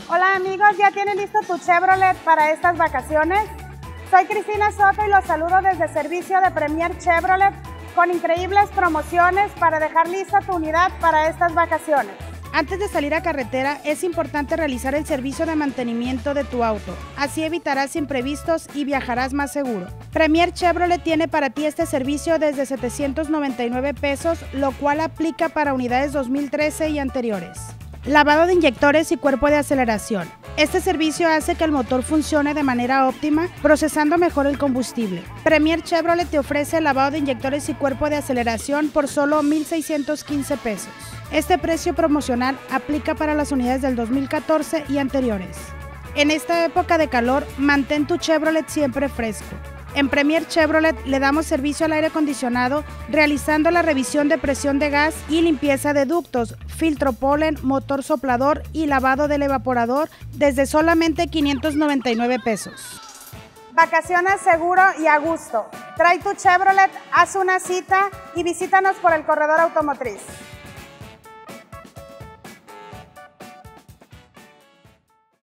Hola amigos, ¿ya tienen listo tu Chevrolet para estas vacaciones? Soy Cristina Soto y los saludo desde servicio de Premier Chevrolet con increíbles promociones para dejar lista tu unidad para estas vacaciones. Antes de salir a carretera es importante realizar el servicio de mantenimiento de tu auto, así evitarás imprevistos y viajarás más seguro. Premier Chevrolet tiene para ti este servicio desde 799 pesos, lo cual aplica para unidades 2013 y anteriores. Lavado de inyectores y cuerpo de aceleración. Este servicio hace que el motor funcione de manera óptima, procesando mejor el combustible. Premier Chevrolet te ofrece el lavado de inyectores y cuerpo de aceleración por solo 1,615 pesos. Este precio promocional aplica para las unidades del 2014 y anteriores. En esta época de calor, mantén tu Chevrolet siempre fresco. En Premier Chevrolet le damos servicio al aire acondicionado, realizando la revisión de presión de gas y limpieza de ductos, filtro polen, motor soplador y lavado del evaporador desde solamente 599 pesos. Vacaciones seguro y a gusto. Trae tu Chevrolet, haz una cita y visítanos por el corredor automotriz.